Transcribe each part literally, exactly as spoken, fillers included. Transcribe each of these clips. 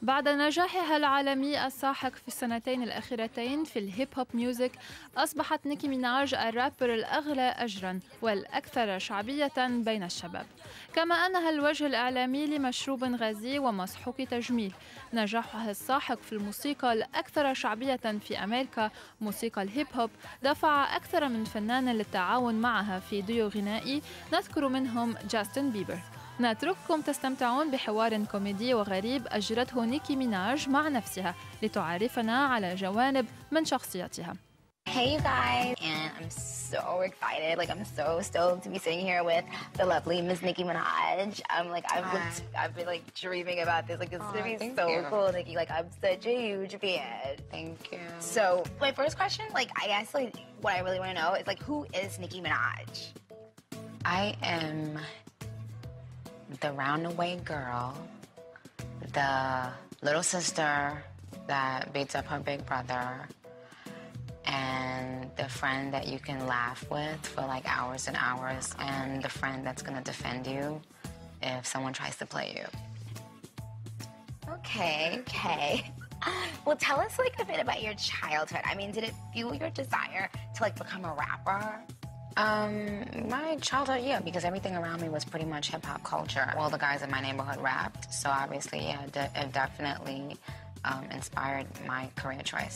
بعد نجاحها العالمي الساحق في السنتين الأخيرتين في الهيب هوب ميوزك، أصبحت نيكي ميناج الرابر الأغلى أجراً والأكثر شعبية بين الشباب، كما أنها الوجه الإعلامي لمشروب غازي ومسحوق تجميل. نجاحها الساحق في الموسيقى الأكثر شعبية في أمريكا، موسيقى الهيب هوب، دفع أكثر من فنان للتعاون معها في ديو غنائي، نذكر منهم جاستن بيبر. نترككم تستمتعون بحوار كوميدي وغريب أجرته نيكي ميناج مع نفسها لتعرفنا على جوانب من شخصيتها. Hey you guys, and I'm so excited. Like I'm so stoked to be sitting here with the lovely Miss Nicki Minaj. I'm like I've been, I've been like dreaming about this. Like this is gonna be so you. cool, Nicki. Like I'm such a huge fan. Thank you. So my first question, like I guess like what I really want to know is like who is Nicki Minaj? I am the roundaway girl, the little sister that beats up her big brother, and the friend that you can laugh with for like hours and hours, and the friend that's gonna defend you if someone tries to play you. Okay, okay. Well, tell us like a bit about your childhood. I mean, did it fuel your desire to like become a rapper? Um, my childhood, yeah, because everything around me was pretty much hip hop culture. All the guys in my neighborhood rapped, so obviously, yeah, de- it definitely um, inspired my career choice.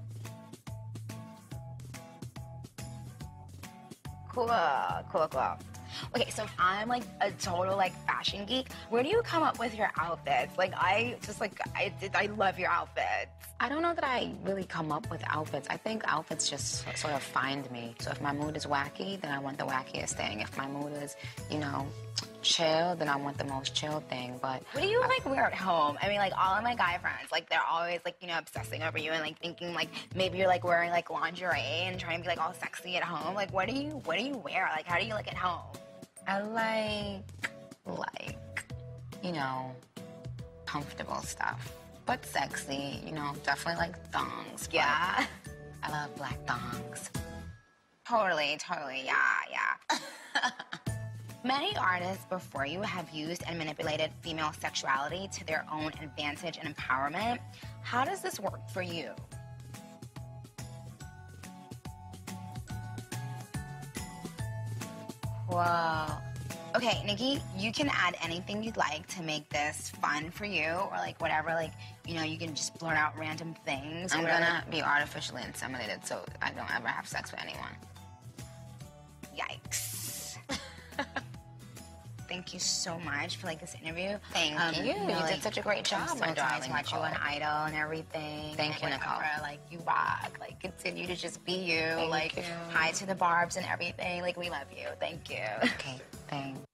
Cool, cool, cool. Okay, so if I'm like a total like fashion geek, where do you come up with your outfits? Like I just like I did I love your outfits. I don't know that I really come up with outfits. I think outfits just sort of find me. So if my mood is wacky, then I want the wackiest thing. If my mood is, you know, chill, then I want the most chill thing. But what do you like wear at home? I mean, like all of my guy friends, like they're always like, you know, obsessing over you and like thinking like maybe you're like wearing like lingerie and trying to be like all sexy at home. Like what do you what do you wear? Like how do you look at home? I like, like, you know, comfortable stuff, but sexy, you know, definitely like thongs. Yeah. I love black thongs. Totally, totally, yeah, yeah. Many artists before you have used and manipulated female sexuality to their own advantage and empowerment. How does this work for you? Whoa. Okay, Nicki, you can add anything you'd like to make this fun for you, or like whatever, like, you know, you can just blurt out random things. I'm gonna be artificially inseminated so I don't ever have sex with anyone. Yikes. Thank you so much for like this interview. Thank um, you. You, know, you like, did such a great job, I'm so my excited darling to watch you on Nicole. Idol and everything. Thank and you, whatever. Nicole. Like you rock. Like continue to just be you. Thank like you. hi to the Barbs and everything. Like we love you. Thank you. Okay, thanks.